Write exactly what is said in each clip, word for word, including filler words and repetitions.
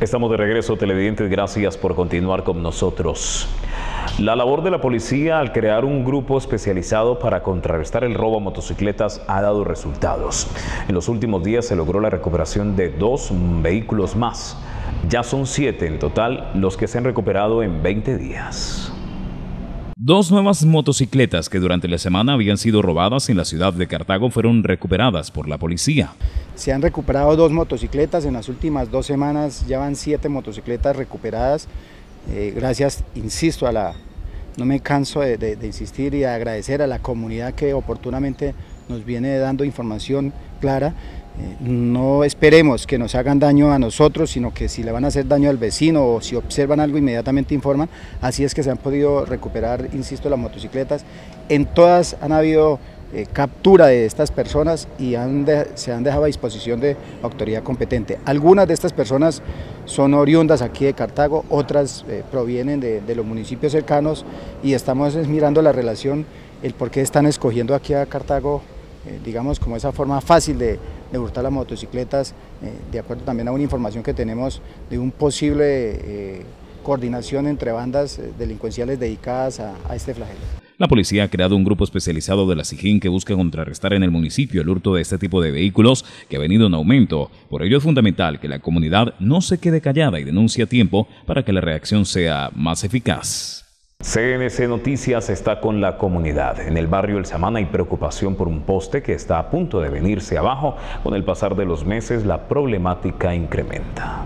Estamos de regreso, televidentes, gracias por continuar con nosotros. La labor de la policía al crear un grupo especializado para contrarrestar el robo a motocicletas ha dado resultados. En los últimos días se logró la recuperación de dos vehículos más. Ya son siete en total los que se han recuperado en veinte días. Dos nuevas motocicletas que durante la semana habían sido robadas en la ciudad de Cartago fueron recuperadas por la policía. Se han recuperado dos motocicletas, en las últimas dos semanas ya van siete motocicletas recuperadas, eh, gracias, insisto, a la, no me canso de, de, de insistir y de agradecer a la comunidad que oportunamente nos viene dando información clara. Eh, no esperemos que nos hagan daño a nosotros, sino que si le van a hacer daño al vecino o si observan algo inmediatamente informan. Así es que se han podido recuperar, insisto, las motocicletas. En todas han habido eh, captura de estas personas y han de, se han dejado a disposición de autoridad competente. Algunas de estas personas son oriundas aquí de Cartago, otras eh, provienen de, de los municipios cercanos y estamos mirando la relación, el por qué están escogiendo aquí a Cartago, eh, digamos, como esa forma fácil de de hurtar las motocicletas, eh, de acuerdo también a una información que tenemos de un posible eh, coordinación entre bandas eh, delincuenciales dedicadas a, a este flagelo. La policía ha creado un grupo especializado de la SIJIN que busca contrarrestar en el municipio el hurto de este tipo de vehículos que ha venido en aumento. Por ello es fundamental que la comunidad no se quede callada y denuncie a tiempo para que la reacción sea más eficaz. C N C Noticias está con la comunidad. En el barrio El Samán hay preocupación por un poste que está a punto de venirse abajo. Con el pasar de los meses, la problemática incrementa.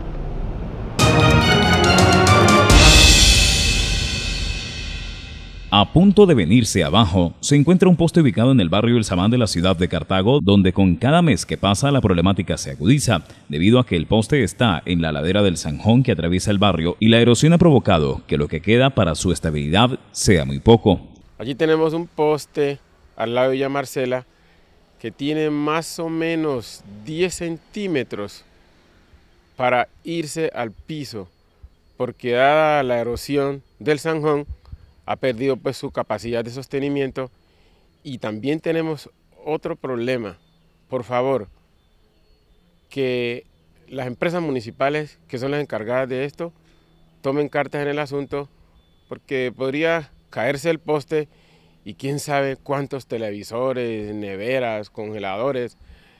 A punto de venirse abajo, se encuentra un poste ubicado en el barrio El Samán de la ciudad de Cartago, donde con cada mes que pasa la problemática se agudiza, debido a que el poste está en la ladera del zanjón que atraviesa el barrio y la erosión ha provocado que lo que queda para su estabilidad sea muy poco. Allí tenemos un poste al lado de Villa Marcela que tiene más o menos diez centímetros para irse al piso, porque dada la erosión del zanjón, ha perdido pues su capacidad de sostenimiento. Y también tenemos otro problema. Por favor, que las empresas municipales, que son las encargadas de esto, tomen cartas en el asunto, porque podría caerse el poste y quién sabe cuántos televisores, neveras, congeladores,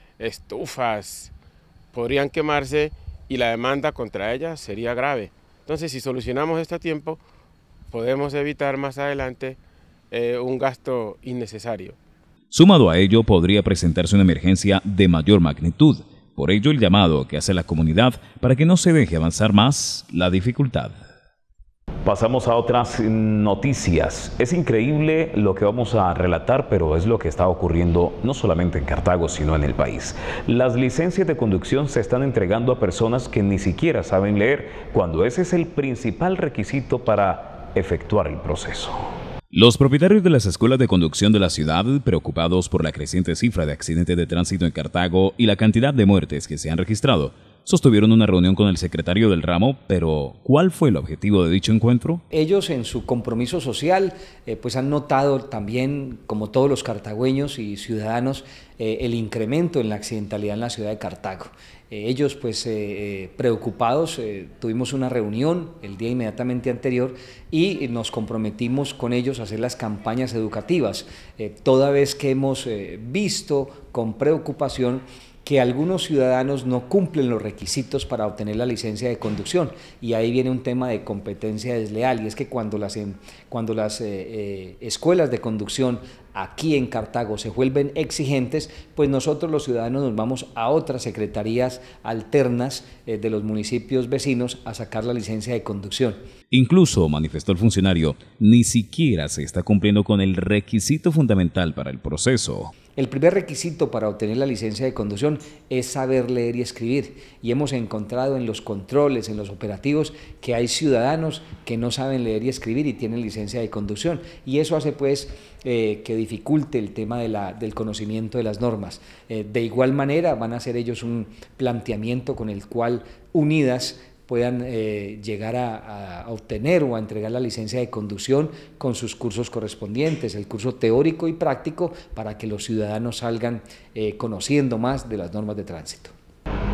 estufas podrían quemarse y la demanda contra ellas sería grave. Entonces, si solucionamos esto a tiempo, podemos evitar más adelante eh, un gasto innecesario. Sumado a ello, podría presentarse una emergencia de mayor magnitud. Por ello, el llamado que hace la comunidad para que no se deje avanzar más la dificultad. Pasamos a otras noticias. Es increíble lo que vamos a relatar, pero es lo que está ocurriendo no solamente en Cartago, sino en el país. Las licencias de conducción se están entregando a personas que ni siquiera saben leer, cuando ese es el principal requisito para efectuar el proceso. Los propietarios de las escuelas de conducción de la ciudad, preocupados por la creciente cifra de accidentes de tránsito en Cartago y la cantidad de muertes que se han registrado, sostuvieron una reunión con el secretario del ramo, pero ¿cuál fue el objetivo de dicho encuentro? Ellos en su compromiso social eh, pues han notado también, como todos los cartagüeños y ciudadanos, eh, el incremento en la accidentalidad en la ciudad de Cartago. Eh, ellos pues eh, preocupados, eh, tuvimos una reunión el día inmediatamente anterior y nos comprometimos con ellos a hacer las campañas educativas, eh, toda vez que hemos eh, visto con preocupación que algunos ciudadanos no cumplen los requisitos para obtener la licencia de conducción, y ahí viene un tema de competencia desleal, y es que cuando las, cuando las eh, eh, escuelas de conducción aquí en Cartago se vuelven exigentes, pues nosotros los ciudadanos nos vamos a otras secretarías alternas eh, de los municipios vecinos a sacar la licencia de conducción. Incluso, manifestó el funcionario, ni siquiera se está cumpliendo con el requisito fundamental para el proceso. El primer requisito para obtener la licencia de conducción es saber leer y escribir, y hemos encontrado en los controles, en los operativos, que hay ciudadanos que no saben leer y escribir y tienen licencia de conducción, y eso hace pues eh, que dificulte el tema de la, del conocimiento de las normas. Eh, de igual manera van a hacer ellos un planteamiento con el cual unidas puedan eh, llegar a, a obtener o a entregar la licencia de conducción con sus cursos correspondientes, el curso teórico y práctico, para que los ciudadanos salgan eh, conociendo más de las normas de tránsito.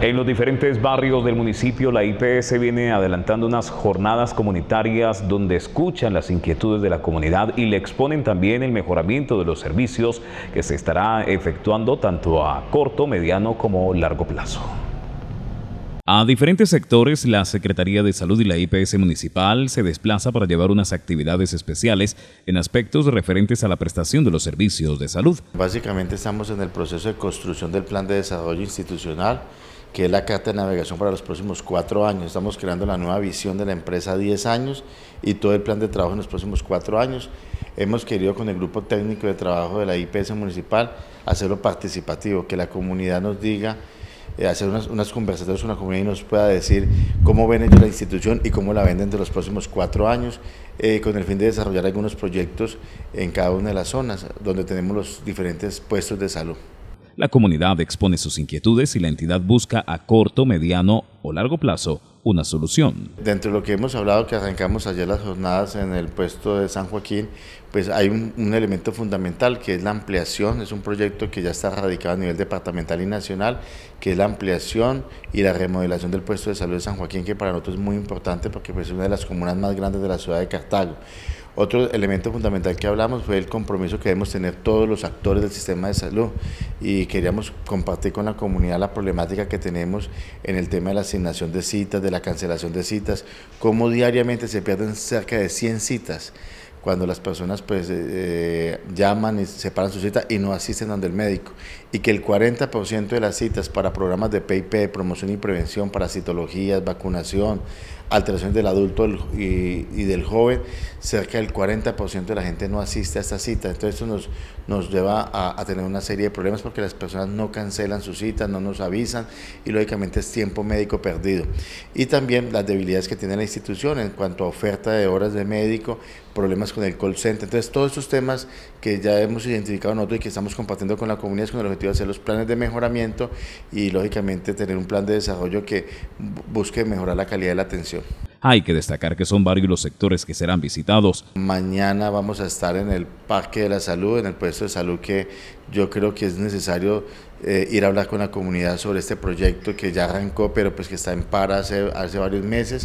En los diferentes barrios del municipio, la I P S viene adelantando unas jornadas comunitarias donde escuchan las inquietudes de la comunidad y le exponen también el mejoramiento de los servicios que se estará efectuando tanto a corto, mediano como largo plazo. A diferentes sectores, la Secretaría de Salud y la I P S municipal se desplaza para llevar unas actividades especiales en aspectos referentes a la prestación de los servicios de salud. Básicamente estamos en el proceso de construcción del plan de desarrollo institucional, que es la carta de navegación para los próximos cuatro años. Estamos creando la nueva visión de la empresa a diez años y todo el plan de trabajo en los próximos cuatro años. Hemos querido con el grupo técnico de trabajo de la I P S municipal hacerlo participativo, que la comunidad nos diga, eh, hacer unas, unas conversaciones con la comunidad y nos pueda decir cómo ven ellos la institución y cómo la ven dentro de los próximos cuatro años, eh, con el fin de desarrollar algunos proyectos en cada una de las zonas donde tenemos los diferentes puestos de salud. La comunidad expone sus inquietudes y la entidad busca a corto, mediano o largo plazo una solución. Dentro de lo que hemos hablado, que arrancamos ayer las jornadas en el puesto de San Joaquín, pues hay un, un elemento fundamental que es la ampliación. Es un proyecto que ya está radicado a nivel departamental y nacional, que es la ampliación y la remodelación del puesto de salud de San Joaquín, que para nosotros es muy importante porque pues, es una de las comunas más grandes de la ciudad de Cartago. Otro elemento fundamental que hablamos fue el compromiso que debemos tener todos los actores del sistema de salud y queríamos compartir con la comunidad la problemática que tenemos en el tema de la asignación de citas, de la cancelación de citas, cómo diariamente se pierden cerca de cien citas cuando las personas pues eh, llaman y separan su cita y no asisten donde el médico, y que el cuarenta por ciento de las citas para programas de P I P, promoción y prevención, para citologías, vacunación, alteraciones del adulto y, y del joven, cerca del cuarenta por ciento de la gente no asiste a esta cita. Entonces esto nos, nos lleva a, a tener una serie de problemas porque las personas no cancelan sus citas, no nos avisan y lógicamente es tiempo médico perdido. Y también las debilidades que tiene la institución en cuanto a oferta de horas de médico, problemas con el call center. Entonces todos estos temas que ya hemos identificado nosotros y que estamos compartiendo con la comunidad con el objetivo de hacer los planes de mejoramiento y lógicamente tener un plan de desarrollo que busque mejorar la calidad de la atención. Hay que destacar que son varios los sectores que serán visitados. Mañana vamos a estar en el Parque de la Salud, en el puesto de salud, que yo creo que es necesario eh, ir a hablar con la comunidad sobre este proyecto que ya arrancó, pero pues que está en para hace, hace varios meses.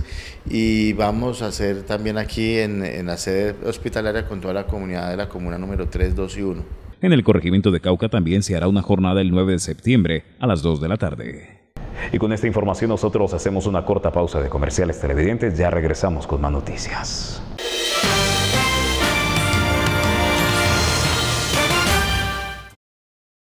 Y vamos a hacer también aquí en, en la sede hospitalaria con toda la comunidad de la comuna número tres, dos y uno. En el corregimiento de Cauca también se hará una jornada el nueve de septiembre a las dos de la tarde. Y con esta información nosotros hacemos una corta pausa de comerciales televidentes. Ya regresamos con más noticias.